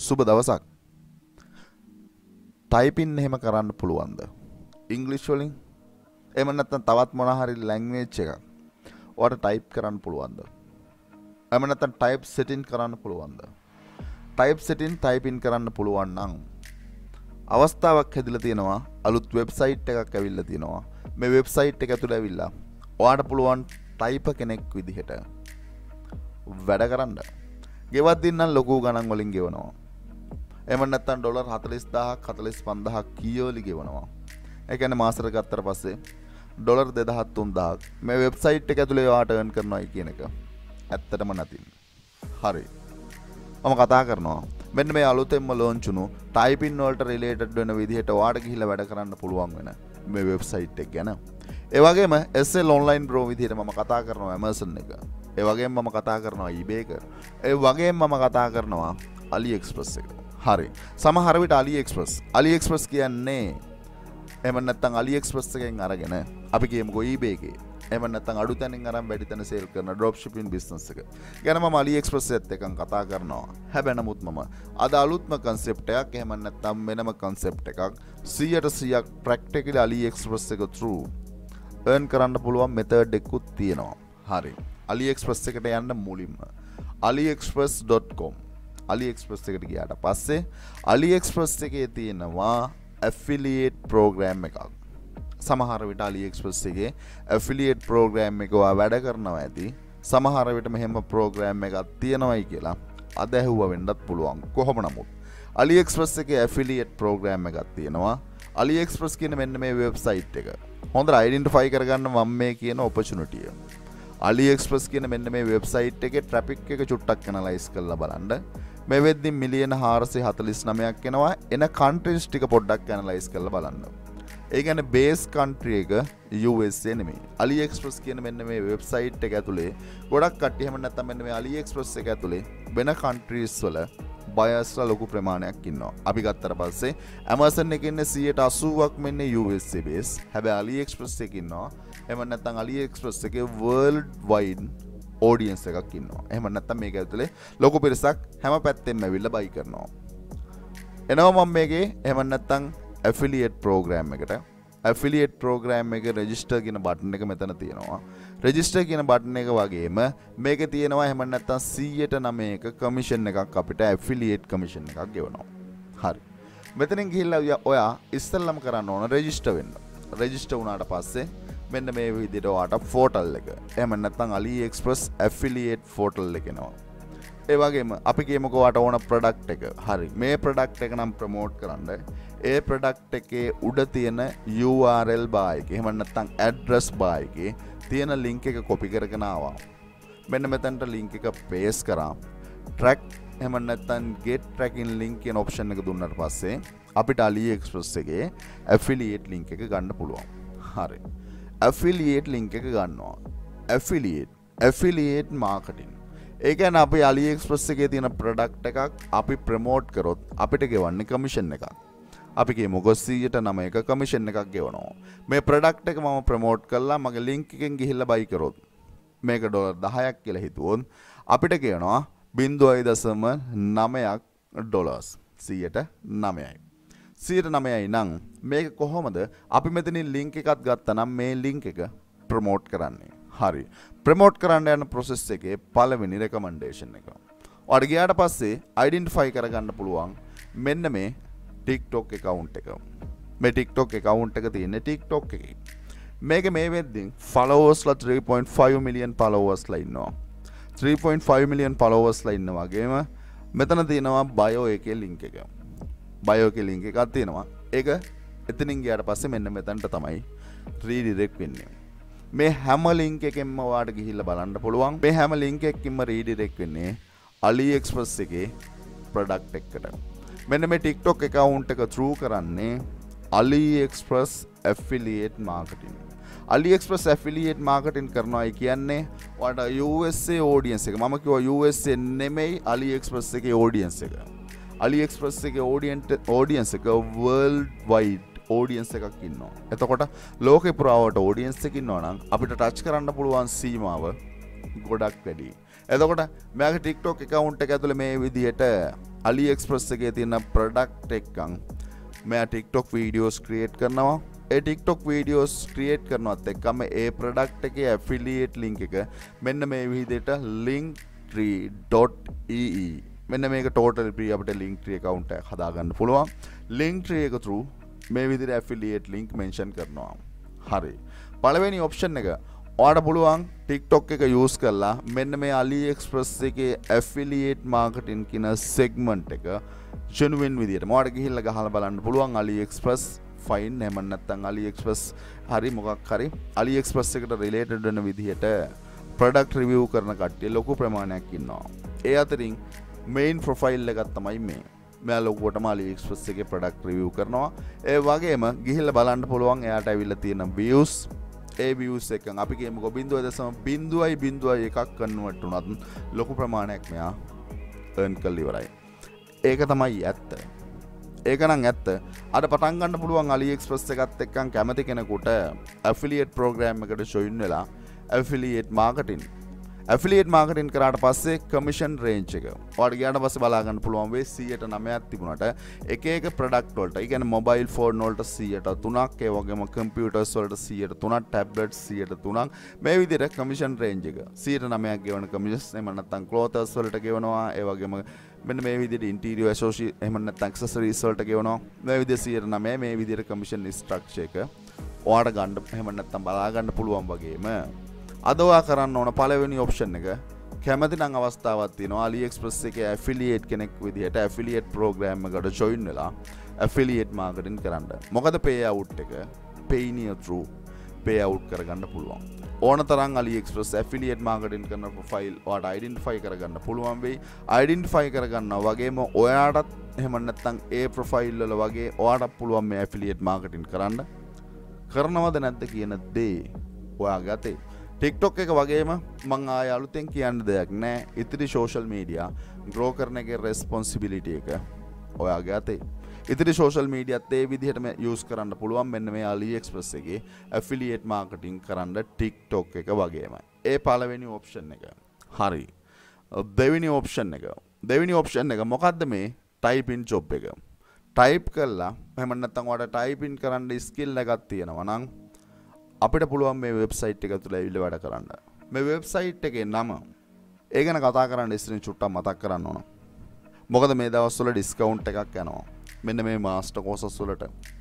සුබ දවසක්. ටයිපින් එහෙම කරන්න පුළුවන්ද? ඉංග්‍රීසි වලින් එහෙම නැත්නම් තවත් මොන හරි ලැන්ග්වේජ් එකක් ඔයාලට ටයිප් කරන්න පුළුවන්ද? එහෙම නැත්නම් ටයිප් සෙටින් කරන්න පුළුවන්ද? ටයිප් සෙටින් ටයිපින් කරන්න පුළුවන් නම් අවස්ථාවක් හැදිලා තියෙනවා. අලුත් වෙබ්සයිට් එකක් ඇවිල්ලා තියෙනවා. මේ වෙබ්සයිට් එක ඇතුළේ ඇවිල්ලා ඔයාලට පුළුවන් ටයිපර් කෙනෙක් විදිහට වැඩ කරන්න. ගෙවත් දින්නම් ලොකු ගණන් වලින් ගෙවනවා. එහෙම නැත්නම් ඩොලර් 40000ක් 45000ක් කීයෝලි ගෙවනවා. ඒ කියන්නේ මාසෙට ගත්තට පස්සේ ඩොලර් 2000 3000ක් මේ වෙබ්සයිට් එක ඇතුලේ ඔයාට earn කරනවායි කියන එක ඇත්තටම නැතිනම්. හරි. මම කතා කරනවා මෙන්න මේ අලුතෙන්ම ලොන්ච් වුණු ටයිපින් වලට රිලේටඩ් වෙන විදිහට ඔයාට ගිහිල්ලා වැඩ කරන්න පුළුවන් වෙන මේ වෙබ්සයිට් එක ගැන. ඒ වගේම SL online bro විදිහට මම කතා කරනවා Amazon එක. ඒ වගේම මම කතා කරනවා eBay එක. ඒ වගේම මම කතා කරනවා AliExpress එක. හරි. සමහර විට AliExpress කියන්නේ එහෙම නැත්නම් AliExpress එකෙන් අරගෙන අපි කියමුකෝ eBay එකේ. එහෙම නැත්නම් අඩු තැනින් අරන් වැඩි තැන සේල් කරන drop shipping business එක. ගැන මම AliExpress එකත් එක්ක කතා කරනවා. හැබැයි නමුත් මම අද අලුත්ම concept එකක් එහෙම නැත්නම් වෙනම concept එකක් 100% practically AliExpress එක through earn කරන්න පුළුවන් method එකකුත් තියෙනවා. හරි. AliExpress එකට යන්න මුලින්ම aliexpress.com AliExpress එකට ගියාට පස්සේ AliExpress එකේ තියෙනවා affiliate program එකක්. සමහර විට AliExpress එකේ affiliate program එක ඔයා වැඩ කරනවා ඇති. සමහර විට මෙහෙම program එකක් තියෙනවයි කියලා අද ඇහුවා වෙන්නත් පුළුවන්. කොහොම නමුත් AliExpress එකේ affiliate program එකක් තියෙනවා. AliExpress කියන මෙන්න මේ website එක හොඳට identify කරගන්න මම මේ කියන opportunity එක. AliExpress කියන මෙන්න මේ website එකේ traffic එක චුට්ටක් analyze කරලා බලන්න. මේ වෙද්දි මිලියන 449ක් එනවා. එන countries ටික පොඩ්ඩක් analyze කරලා බලන්න. ඒ කියන්නේ base country එක USA නෙමෙයි. AliExpress කියන මෙන්න මේ website එක ඇතුලේ ගොඩක් කට්ටිය එහෙම නැත්නම් මෙන්න මේ AliExpress එක ඇතුලේ වෙන countries වල බයස්ලා ලොකු ප්‍රමාණයක් ඉන්නවා. අපි ගත්තට පස්සේ Amazon එකේ ඉන්නේ 80%ක් මෙන්නේ USA base. හැබැයි AliExpress එකේ ඉන්නවා. එහෙම නැත්නම් AliExpress එකේ world wide audience එකක් ඉන්නවා. එහෙම නැත්නම් මේක ඇතුලේ ලොකු පිරිසක් හැම පැත්තෙම ඇවිල්ලා buy කරනවා. එනවා මම මේකේ එහෙම නැත්නම් affiliate program එකට affiliate program එකේ register කියන button එක මෙතන තියෙනවා. register කියන button එක වගේම මේකේ තියෙනවා එහෙම නැත්නම් 109ක commission එකක් අපිට affiliate commission එකක් ගෙවනවා. හරි. මෙතනින් ගිහිල්ලා ඔයා ඉස්සෙල්ලම කරන්න ඕන register වෙන්න. register වුණාට පස්සේ මෙන්න මේ විදිහට ඔයාට portal එක එහෙම නැත්නම් AliExpress affiliate portal එක එනවා. ඒ වගේම අපි කියමුකෝ ඔයාට ඕන product එක. හරි. මේ product එක නම් promote කරන්න ඒ product එකේ උඩ තියෙන URL bar එකේ එහෙම නැත්නම් address bar එකේ තියෙන link එක copy කරගෙන ආවා. මෙන්න මෙතනට link එක paste කරා. track එහෙම නැත්නම් get tracking link කියන option එක දුන්නාට පස්සේ අපිට AliExpress එකේ affiliate link එක ගන්න පුළුවන්. හරි. affiliate link එක ගන්නවා. affiliate marketing. ඒ කියන්නේ අපි AliExpress එකේ තියෙන product එකක් අපි promote කරොත් අපිට ගෙවන්නේ commission එකක්. අපි කියමුකෝ 109ක commission එකක් ගෙවනවා. මේ product එක මම promote කළා මගේ link එකෙන් ගිහිල්ලා buy කරොත් මේක ඩොලර් 10ක් කියලා හිතුවොත් අපිට කියනවා 0.9ක් ඩොලර්ස් 109යි. 109යි නම් මේක කොහොමද අපි මෙතනින් link එකක් ගත්තා නම් මේ link එක promote කරන්නේ. හරි. promote කරන්න යන process එකේ පළවෙනි recommendation එක. ඔයාලට ගියාට පස්සේ identify කරගන්න පුළුවන් මෙන්න මේ TikTok account එක. මේ TikTok account එක තියෙන්නේ TikTok එකේ. මේක මේ වෙද්දී followers ලා 3.5 million followers ලා ඉන්නවා. 3.5 million followers ලා ඉන්න වගේම මෙතන තියෙනවා bio එකේ link එක. bio එකේ link එකක් තියෙනවා. ඒක එතනින් ගියාට පස්සේ මෙන්න මෙතනට තමයි redirect වෙන්නේ. මේ හැම link එකෙන්ම ඔයාලට ගිහිල්ලා බලන්න පුළුවන්. මේ හැම link එකකින්ම redirect වෙන්නේ AliExpress එකේ product එකකට. මෙන්න මේ TikTok account එක through කරන්නේ AliExpress affiliate marketing. AliExpress affiliate marketing කරනවා කියන්නේ ඔයාලට USA audience එක. මම කිව්වා USA නෙමෙයි AliExpress එකේ audience එක. AliExpress එකේ audience එක world wide audience එකක් ඉන්නවා. එතකොට ලෝකේ පුරාවට audience එක ඉන්නවා නම් අපිට touch කරන්න පුළුවන් සීමාව ගොඩක් වැඩි. එතකොට මෙයාගේ TikTok account එක ඇතුලේ මේ විදිහට AliExpress එකේ තියෙන product එකක් මෙයා TikTok videos create කරනවා. ඒ TikTok videos create කරනවත් එක්කම ඒ product එකේ affiliate link එක මෙන්න මේ විදිහට linktree.ee මෙන්න මේක total free අපිට linktree account එක හදාගන්න පුළුවන්. linktree එක through මේ විදිහට affiliate link mention කරනවා. හරි. පළවෙනි option එක ඔයාලට පුළුවන් TikTok එක use කරලා මෙන්න මේ AliExpress එකේ affiliate marketing කියන segment එක genuine විදිහට මොකට ගිහිල්ලා ගහලා බලන්න පුළුවන් AliExpress fine එහෙම නැත්නම් AliExpress හරි මොකක් හරි AliExpress එකට related වෙන විදිහට product review කරන කට්ටිය ලොකු ප්‍රමාණයක් ඉන්නවා. ඒ අතරින් main profile එකක් තමයි මේ. මෙයා ලොකුවටම AliExpress එකේ product review කරනවා. ඒ වගේම ගිහිල්ලා බලන්න පුළුවන් එයාට ඇවිල්ලා තියෙන views ඒ views එකෙන් අපි කියමුකෝ 0.01ක් කන්වර්ට් වුණත් ලොකු ප්‍රමාණයක් මෙයා earn කරලා ඉවරයි. ඒක තමයි ඇත්ත. ඒක නම් ඇත්ත. අර පටන් ගන්න පුළුවන් AliExpress එකත් එක්කන් කැමති කෙනෙකුට affiliate program එකට join වෙලා affiliate marketing කරාට පස්සේ commission range එක ඔයාලට ගියාට පස්සේ බලා ගන්න පුළුවන් වෙයි 109ක් තිබුණාට එක එක product වලට ඒ කියන්නේ mobile phone වලට 103ක් ඒ වගේම computers වලට 103ක් tablets 103ක් මේ විදිහට commission range එක 109ක් ගෙවන commissions එහෙම නැත්නම් clothes වලට ගෙවනවා ඒ වගේම මෙන්න මේ විදිහට interior associate එහෙම නැත්නම් accessories වලට ගෙවනවා මේ විදිහට 109 මේ විදිහට commission structure එක ඔයාලට ගන්න එහෙම නැත්නම් බලා ගන්න පුළුවන් වගේම අද ඔයා කරන්න ඕන පළවෙනි ඔප්ෂන් එක කැමති නම් අවස්ථාවක් තියෙනවා AliExpress එකේ affiliate කෙනෙක් විදිහට affiliate program එකට join වෙලා affiliate marketing කරන්න. මොකද payout එක payoneer through payout කරගන්න පුළුවන්. ඕන තරම් AliExpress affiliate marketing කරන profile ඔයාට identify කරගන්න පුළුවන් වෙයි. identify කරගන්නවා වගේම ඔයාටත් එහෙම නැත්නම් ඒ profile වල වගේ ඔයාටත් පුළුවන් මේ affiliate marketing කරන්න. කරනවද නැද්ද කියන දේ ඔයාගේ අතේ. TikTok එක වගේම මං ආය අලුතෙන් කියන්න දෙයක් නෑ. ඉතිරි social media grow කරන එකේ responsibility එක ඔයාගේ අතේ. ඉතිරි social media ඒ විදිහටම use කරන්න පුළුවන් මෙන්න මේ AliExpress එකේ affiliate marketing කරන්න TikTok එක වගේම. ඒ පළවෙනි option එක. හරි. දෙවෙනි option එක මොකද්ද මේ type in job එක. type කළා එහෙම නැත්නම් ඔයාලට type in කරන්න skill එකක් තියෙනවා නම් අපිට පුළුවන් මේ වෙබ්සයිට් එක ඇතුළේ ඇවිල්ලා වැඩ කරන්න. මේ වෙබ්සයිට් එකේ නම ඒ ගැන කතා කරන්න ඉස්සරින් චුට්ටක් මතක් කරන්න ඕන. මොකද මේ දවස්වල ඩිස්කවුන්ට් එකක් යනවා. මෙන්න මේ මාස්ටර් කෝසස් වලට.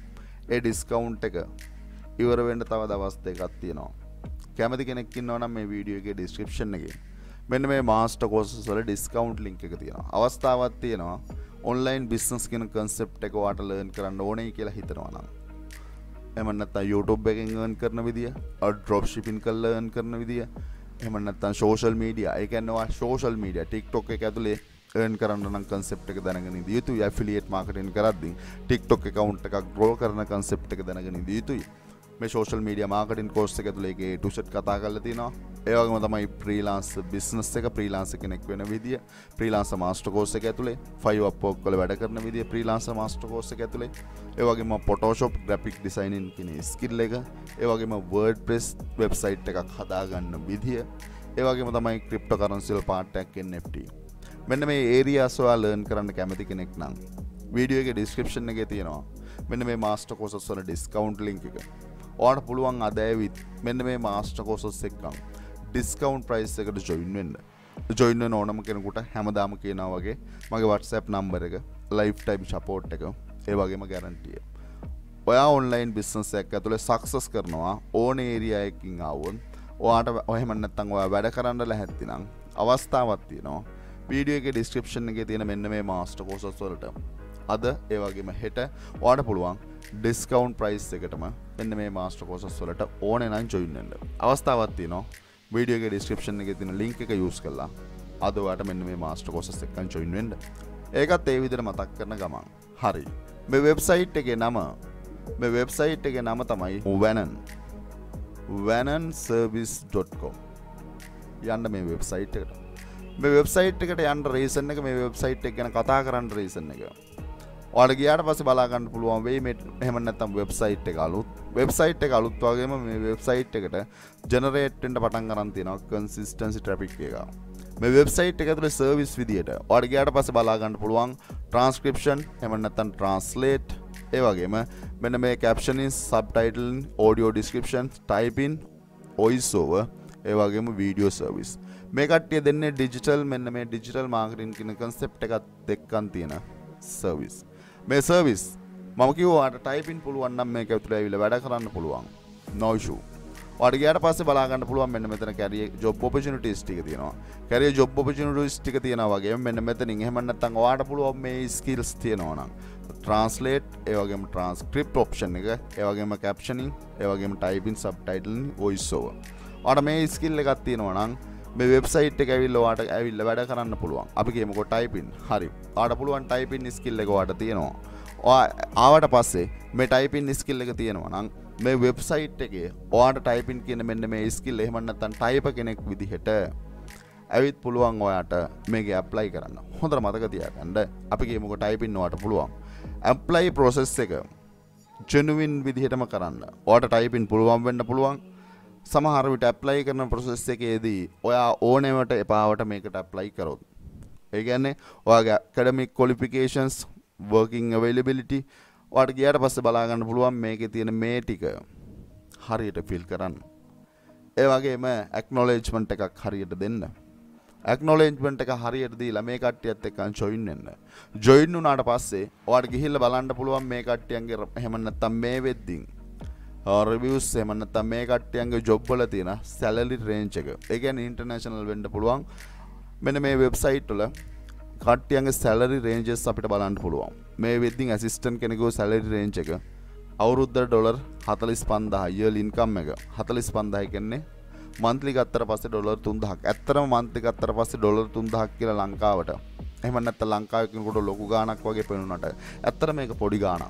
ඒ ඩිස්කවුන්ට් එක ඉවර වෙන්න තව දවස් දෙකක් තියෙනවා. කැමති කෙනෙක් ඉන්නවා නම් මේ වීඩියෝ එකේ ඩිස්ක්‍රිප්ෂන් එකේ මෙන්න මේ මාස්ටර් කෝසස් වල ඩිස්කවුන්ට් ලින්ක් එක තියෙනවා. අවස්ථාවක් තියෙනවා ඔන්ලයින් බිස්නස් කියන concept එක ඔයාලට ලර්න් කරන්න ඕනේ කියලා හිතනවා නම් එහෙම නැත්නම් YouTube එකෙන් earn කරන විදිය, drop shipping කරලා earn කරන විදිය, එහෙම නැත්නම් social media, ඒ කියන්නේ ඔයා social media TikTok එක ඇතුලේ earn කරන්න නම් concept එක දැනගෙන ඉඳී යුතුයි. affiliate marketing කරද්දී TikTok account එකක් grow කරන concept එක දැනගෙන ඉඳී යුතුයි. මේ social media marketing course එක ඇතුලේ ඒකේ to set කතා කරලා තියෙනවා. ඒ වගේම තමයි freelance business එක freelancer කෙනෙක් වෙන විදිය, freelancer master course එක ඇතුලේ 5 Upwork වල වැඩ කරන විදිය freelancer master course එක ඇතුලේ, ඒ වගේම Photoshop graphic designing කියන skill එක, ඒ වගේම WordPress website එකක් හදාගන්න විදිය, ඒ වගේම තමයි cryptocurrency වල part එකක් NFT. මෙන්න මේ areas ඔයා learn කරන්න කැමති කෙනෙක් නම් වීඩියෝ එකේ description එකේ තියෙනවා මෙන්න මේ master courses වල discount link එක. ඔයාලට පුළුවන් අද ඇවිත් මෙන්න මේ master courses එක්කම discount price එකට join වෙන්න. join වෙන ඕනම කෙනෙකුට හැමදාම කියනවා වගේ මගේ WhatsApp number එක, lifetime support එක, ඒ වගේම guarantee එක. ඔයා online business එකක් ඇතුලේ success කරනවා ඕන area එකකින් ආවොත් ඔයාට එහෙම නැත්නම් ඔයා වැඩ කරන්න ලැහැත්ති නම් අවස්ථාවක් තියෙනවා. වීඩියෝ එකේ description එකේ තියෙන මෙන්න මේ master courses වලට අද ඒ වගේම හෙට ඔයාට පුළුවන් discount price එකටම මෙන්න මේ master courses වලට ඕනේ නම් join වෙන්න. අවස්ථාවක් තියෙනවා. වීඩියෝ එකේ description එකේ තියෙන link එක use කරලා අද ඔයාට මෙන්න මේ master courses එකෙන් join වෙන්න. ඒකත් ඒ විදිහට මතක් කරන ගමන්. හරි. මේ website එකේ නම තමයි vanonservice.com. යන්න මේ website එකට. මේ website එකට යන්න reason එක මේ website එක ගැන කතා කරන්න reason එක. ඔයාලට ගියාට පස්සේ බලා ගන්න පුළුවන් වෙයි මේ එහෙම නැත්නම් වෙබ්සයිට් එක අලුත් වගේම මේ වෙබ්සයිට් එකට ජෙනරේට් වෙන්න පටන් ගන්න තියෙනවා consistency traffic එක. මේ වෙබ්සයිට් එක ඇතුලේ සර්විස් විදියට ඔයාලට ගියාට පස්සේ බලා ගන්න පුළුවන් ට්‍රාන්ස්ක්‍රිප්ෂන් එහෙම නැත්නම් ට්‍රාන්ස්ලේට් ඒ වගේම මෙන්න මේ captioning subtitling audio description typing voice over ඒ වගේම video service මේ කට්ටිය දෙන්නේ ඩිජිටල් මෙන්න මේ ඩිජිටල් මාකටිං කියන concept එකත් එක්කන් තියෙන සර්විස් මේ සර්විස් මම කිව්වා ඔයාලට typing පුළුවන් නම් මේක ඇතුලේ ඇවිල්ලා වැඩ කරන්න පුළුවන් no issue ඔයාලට ගියාට පස්සේ බලා ගන්න පුළුවන් මෙන්න මෙතන career job opportunities ටික තියෙනවා. career job opportunities ටික තියෙනවා වගේම මෙන්න මෙතනින් එහෙම නැත්නම් ඔයාලට පුළුවන් මේ skills තියෙනවා නම් translate ඒ වගේම transcript option එක ඒ වගේම captioning ඒ වගේම typing subtitling voice over. ඔයාලට මේ skill එකක් තියෙනවා නම් මේ වෙබ්සයිට් එක ඇවිල්ලා ඔයාලට ඇවිල්ලා වැඩ කරන්න පුළුවන්. අපි කියමුකෝ typing. හරි. ඔයාලට පුළුවන් typing skill එක ඔයාලට තියෙනවා. ආවට පස්සේ මේ typing skill එක තියෙනවා නම් මේ වෙබ්සයිට් එකේ ඔයාලට typing කියන මෙන්න මේ skill එහෙම නැත්නම් type කෙනෙක් විදිහට ඇවිත් පුළුවන් ඔයාට මේක apply කරන්න. හොඳට මතක තියාගන්න. අපි කියමුකෝ typing ඔයාට පුළුවන්. apply process එක genuine විදිහටම කරන්න. ඔයාට typing පුළුවන් වෙන්න පුළුවන්. සමහර විට apply කරන process එකේදී ඔයා ඕනෙවට එපාවට මේකට apply කරොත්. ඒ කියන්නේ ඔයාගේ academic qualifications working availability ඔයාට ගියාට පස්සේ බලා ගන්න පුළුවන් මේකේ තියෙන මේ ටික හරියට fill කරන්න. ඒ වගේම acknowledgement එකක් හරියට දෙන්න. acknowledgement එක හරියට දීලා මේ කට්ටියත් එක්ක join වෙන්න. join වුණාට පස්සේ ඔයාට ගිහිල්ලා බලන්න පුළුවන් මේ කට්ටියන්ගේ එහෙම නැත්නම් මේ වෙද්දින් reviews එහෙම නැත්නම් මේ කට්ටියන්ගේ job වල තියෙන salary range එක. ඒ කියන්නේ international වෙන්න පුළුවන්. මෙන්න මේ website වල කට්ටියන්ගේ salary ranges අපිට බලන්න පුළුවන්. මේ වෙද්දින් assistant කෙනෙකුගේ salary range එක අවුරුද්දට ඩොලර් 45000 yearly income එක 45000 කියන්නේ monthly ගත්තට පස්සේ ඩොලර් 3000ක්. ඇත්තටම monthly ගත්තට පස්සේ ඩොලර් 3000ක් කියලා ලංකාවට එහෙම නැත්නම් ලංකාවේ කෙනෙකුට ලොකු ගාණක් වගේ පෙනුනට ඇත්තට මේක පොඩි ගාණක්.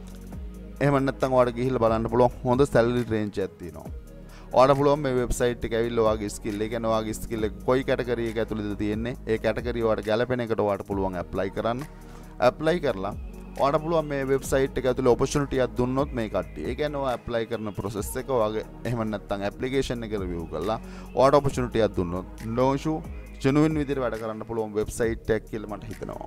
එහෙම නැත්නම් ඔයාලට ගිහිල්ලා බලන්න පුළුවන් හොඳ salary range එකක් තියෙනවා. ඔයාලට පුළුවන් මේ වෙබ්සයිට් එක ඇවිල්ලා ඔයාගේ skill එක කියන්නේ ඔයාගේ skill එක කොයි කැටගරි එක ඇතුළේද තියෙන්නේ ඒ කැටගරි ඔයාලට ගැලපෙන එකට ඔයාලට පුළුවන් apply කරන්න. apply කරලා ඔයාලට පුළුවන් මේ වෙබ්සයිට් එක ඇතුළේ opportunity එකක් දුන්නොත් මේ කට්ටිය. ඒ කියන්නේ ඔයා apply කරන process එක ඔයාගේ එහෙම නැත්නම් application එක review කරලා ඔයාලට opportunity එකක් දුන්නොත් no issue genuine විදිහට වැඩ කරන්න පුළුවන් වෙබ්සයිට් එකක් කියලා මට හිතෙනවා.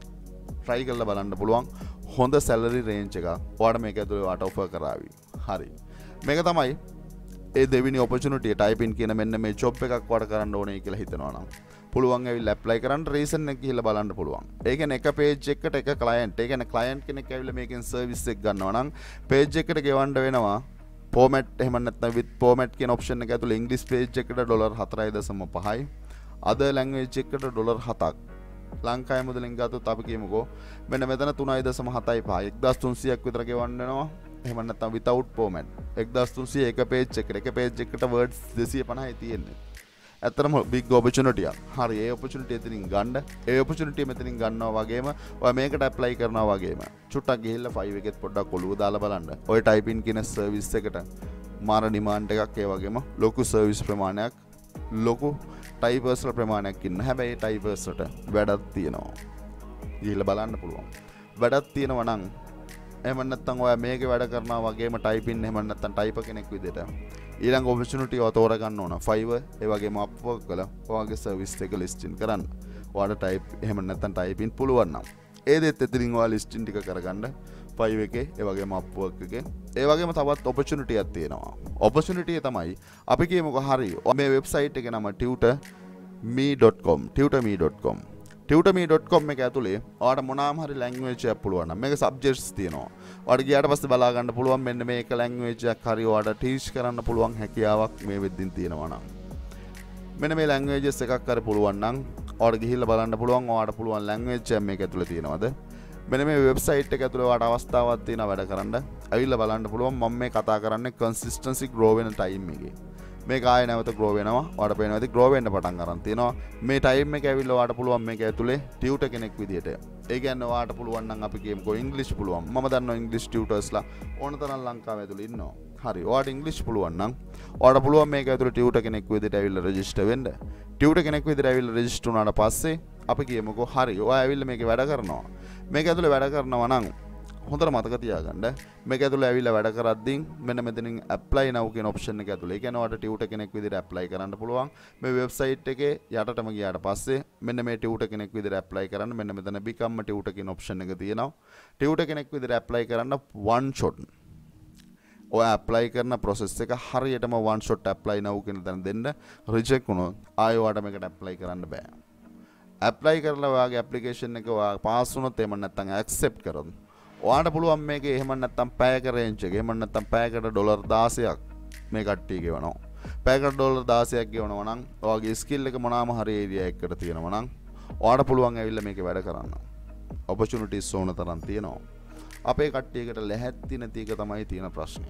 try කරලා බලන්න පුළුවන් හොඳ salary range එකක් ඔයාලට මේක ඇතුළේ ඔයාලට offer කරાવી. හරි. මේක තමයි ඒ දෙවෙනි opportunity typing කියන මෙන්න මේ job එකක් ඔයාලට කරන්න ඕනේ කියලා හිතනවා නම් පුළුවන් ඇවිල්ලා apply කරන්න reason එක ගිහිල්ලා බලන්න පුළුවන්. ඒ කියන්නේ එක page එකකට එක client. ඒ කියන්නේ client කෙනෙක් ඇවිල්ලා මේකෙන් service එක ගන්නවා නම් page එකට ගෙවන්න වෙනවා format එහෙම නැත්නම් with format කියන option එක ඇතුළේ English page එකට ඩොලර් 4.5යි. other language එකට ඩොලර් 7ක්. ලංකාවේ මුදලින් ගත්තොත් අපි කියමුකෝ මෙන්න මෙතන 3.75 1300ක් විතර ගෙවන්න වෙනවා. එහෙම නැත්නම් without format 1300 එක page එකට එක page එකට words 250යි තියෙන්නේ. ඇත්තටම big opportunity එකක්. හරි ඒ opportunity එතනින් ගන්න. ඒ opportunity මෙතනින් ගන්නවා වගේම ඔයා මේකට apply කරනවා වගේම චුට්ටක් ගිහිල්ලා 5 එකෙත් පොඩ්ඩක් ඔලුව දාලා බලන්න. ඔය typing කියන service එකට මාර demand එකක් ඒ වගේම ලොකු service ප්‍රමාණයක් ලොකු typers ප්‍රමාණයක් ඉන්න. හැබැයි ඒ typers වලට වැඩක් තියෙනවා. ගිහිල්ලා බලන්න පුළුවන්. වැඩක් තියෙනවා නම් එහෙම නැත්නම් ඔයා මේකේ වැඩ කරනවා වගේම typing එහෙම නැත්නම් typer කෙනෙක් විදිහට ඊළඟ opportunity ඔය තෝරගන්න ඕන. Fiverr ඒ වගේම Upwork වල ඔයාගේ service එක listing කරන්න. ඔයාලට type එහෙම නැත්නම් typing පුළුවන් නම් ඒ දෙත් එතනින් ඔයා listing ටික කරගන්න. Fiverr එකේ ඒ වගේම Upwork එකේ ඒ වගේම තවත් opportunity එකක් තියෙනවා. opportunity එක තමයි අපි කියමුකෝ හරි මේ website එකේ නම tutorme.com tutorme.com tutorme.com එක ඇතුලේ ඔයාලට මොනවාම හරි language එකක් පුළුවන් නම් මේක subjects තියෙනවා. ඔයාලට ගියාට පස්සේ බලා ගන්න පුළුවන් මෙන්න මේක language එකක් හරි ඔයාලට teach කරන්න පුළුවන් හැකියාවක් මේ වෙද්දින් තියෙනවා නම්. මෙන්න මේ languages එකක් හරි පුළුවන් නම් ඔයාලට ගිහිල්ලා බලන්න පුළුවන් ඔයාලට පුළුවන් language එකක් මේක ඇතුලේ තියෙනවද? මෙන්න මේ website එක ඇතුලේ ඔයාලට අවස්ථාවක් තියෙනවා වැඩ කරන්න. ඇවිල්ලා බලන්න පුළුවන් මම මේ කතා කරන්නේ consistency grow වෙන time එකේ. මේක ආයෙ නැවත grow වෙනවා. ඔයාලට පේනවා ඉතින් grow වෙන්න පටන් ගන්න තියෙනවා. මේ time එක ඇවිල්ලා ඔයාලට පුළුවන් මේක ඇතුලේ tutor කෙනෙක් විදියට. ඒ කියන්නේ ඔයාලට පුළුවන් නම් අපි කියමුකෝ English පුළුවන්. මම දන්නවා English tutorsලා ඕන තරම් ලංකාවේ ඇතුලේ ඉන්නවා. හරි. ඔයාලට English පුළුවන් නම් ඔයාලට පුළුවන් මේක ඇතුලේ tutor කෙනෙක් විදියට ඇවිල්ලා register වෙන්න. tutor කෙනෙක් විදියට ඇවිල්ලා register වුණාට පස්සේ අපි කියමුකෝ හරි. ඔයා ඇවිල්ලා මේකේ වැඩ කරනවා. මේක ඇතුලේ වැඩ කරනවා නම් හොඳට මතක තියාගන්න. මේක ඇතුළේ ඇවිල්ලා වැඩ කරද්දී මෙන්න මෙතනින් apply now කියන option එක ඇතුළේ. ඒ කියන්නේ ඔයාලට ටියුටර් කෙනෙක් විදිහට apply කරන්න පුළුවන්. මේ website එකේ යටටම ගියාට පස්සේ මෙන්න මේ ටියුටර් කෙනෙක් විදිහට apply කරන්න මෙන්න මෙතන become a tutor කියන option එක තියෙනවා. ටියුටර් කෙනෙක් විදිහට apply කරන්න one shot. ඔයා apply කරන process එක හරියටම one shot apply now කියන තැන දෙන්න. reject වුණොත් ආයෙ ඔයාලට මේකට apply කරන්න බෑ. apply කරලා ඔයාගේ application එක ඔයා pass වුණොත් එහෙම නැත්නම් accept කරොත් ඔයාට පුළුවන් මේකේ එහෙම නැත්නම් පැයක රේන්ජ් එක එහෙම නැත්නම් පැයකට ඩොලර් 16ක් මේ කට්ටිය ගෙවනවා. පැයකට ඩොලර් 16ක් ගෙවනවා නම් ඔයාගේ ස්කිල් එක මොනවාම හරි ඒරියා එකකට තියෙනවා නම් ඔයාට පුළුවන් ඇවිල්ලා මේකේ වැඩ කරන්න. opportunities ඕන තරම් තියෙනවා. අපේ කට්ටියකට ලැහැත්ති නැති එක තමයි තියෙන ප්‍රශ්නේ.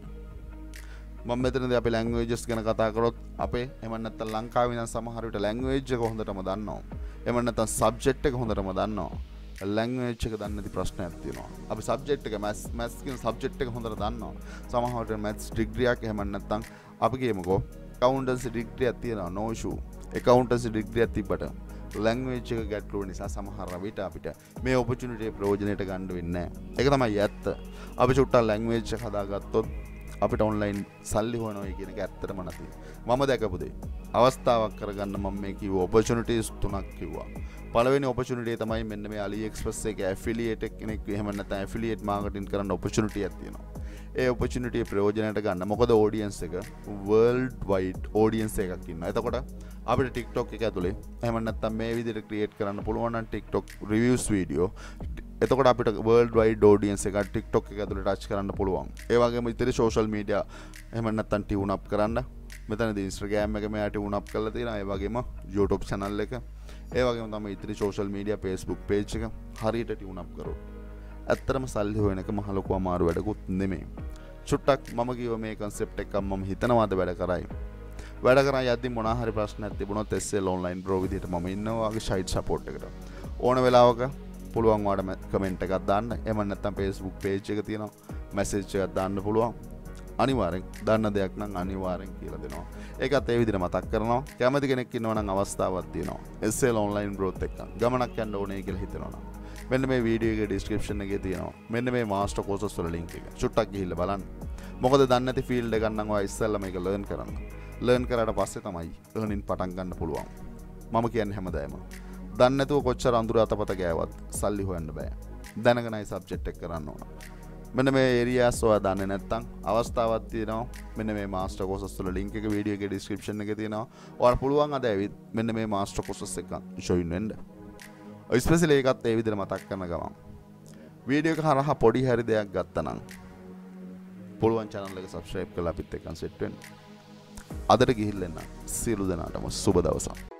මම මෙතනදී අපි languages ගැන කතා කරොත් අපේ එහෙම නැත්නම් ලංකාවේ ඉඳන් සමහර විට language එක හොඳටම දන්නවා. එහෙම නැත්නම් subject එක හොඳටම දන්නවා. language එක දන්නේ නැති ප්‍රශ්නයක් තියෙනවා. අපි subject එක maths කියන subject එක හොඳට දන්නවා. සමහර විට maths degree එකක් එහෙම නැත්නම් අපි කියමුකෝ accountancy degree එකක් තියෙනවා no issue. accountancy degree එකක් තිබ්බට language එක ගැටලුව නිසා සමහර විට අපිට මේ opportunity ප්‍රයෝජනෙට ගන්න වෙන්නේ නැහැ. ඒක තමයි ඇත්ත. අපි චුට්ටක් language එක හදාගත්තොත් අපිට online සල්ලි හොයනවා කියන එක ඇත්තටම නැති. මම දැකපු දෙයක්. අවස්ථාවක් කරගන්න මම මේ කිව්ව opportunities තුනක් කිව්වා. පළවෙනි opportunity තමයි මෙන්න මේ AliExpress එකේ affiliate කෙනෙක් එහෙම නැත්නම් affiliate marketing කරන්න opportunity එකක් තියෙනවා. ඒ opportunity ප්‍රයෝජනයට ගන්න. මොකද audience එක world wide audience එකක් ඉන්නවා. එතකොට අපිට TikTok එක ඇතුලේ එහෙම නැත්නම් මේ විදිහට create කරන්න පුළුවන් නම් TikTok reviews video එතකොට අපිට world wide audience එකක් TikTok එක ඇතුලේ touch කරන්න පුළුවන්. ඒ වගේම ඉතින් social media එහෙම නැත්නම් tune up කරන්න. මෙතනදී Instagram එක මෙයා tune up කරලා තියෙනවා. ඒ වගේම YouTube channel එක. ඒ වගේම තමයි ඉතින් social media Facebook page එක හරියට tune up කරොත්. ඇත්තටම සල්ලි හොයන එක මහ ලොකු අමාරු වැඩකුත් නෙමෙයි. චුට්ටක් මම කියව මේ concept එකක් මම හිතනවාද වැඩ කරයි. වැඩ කරා යද්දි මොනවා හරි ප්‍රශ්නයක් තිබුණොත් SL online pro විදිහට මම ඉන්නවා වගේ site support එකට. ඕන වෙලාවක පුළුවන් ඔයාලට කමෙන්ට් එකක් දාන්න. එහෙම නැත්නම් Facebook page එක තියෙනවා. message එකක් දාන්න පුළුවන්. අනිවාර්යෙන් දන්න දෙයක් නම් අනිවාර්යෙන් කියලා දෙනවා. ඒකත් ඒ විදිහට මතක් කරනවා. කැමති කෙනෙක් ඉන්නවා නම් අවස්ථාවක් තියෙනවා. SL online growth එක ගමනක් යන්න ඕනේ කියලා හිතනවා නම් මෙන්න මේ වීඩියෝ එකේ description එකේ තියෙනවා. මෙන්න මේ master courses වල link එක. චුට්ටක් ගිහිල්ලා බලන්න. මොකද දන්නේ නැති field එකක් නම් ඔයා ඉස්සෙල්ලා මේක learn කරන්න. learn කරාට පස්සේ තමයි earning පටන් ගන්න පුළුවන්. මම කියන්නේ හැමදාම දන්නේ නැතුව කොච්චර අඳුර අතපත ගෑවත් සල්ලි හොයන්න බෑ. දැනගෙනයි subject එක කරන්න ඕන. මෙන්න මේ areas ඔයා දන්නේ නැත්නම් අවස්ථාවක් තියෙනවා. මෙන්න මේ master courses වල link එක වීඩියෝ එකේ description එකේ තියෙනවා. ඔයාලට පුළුවන් අද ඇවිත් මෙන්න මේ master courses එක join වෙන්න. ස්පෙෂලි ඒකත් ඒ විදිහට මතක් කරන ගමන් වීඩියෝ එක හරහා පොඩි හරි දෙයක් ගත්තා නම් පුළුවන් channel එක subscribe කරලා අපිත් එක්කන් set වෙන්න. අදට ගිහිල්ලා එන්න. සියලු දෙනාටම සුබ දවසක්.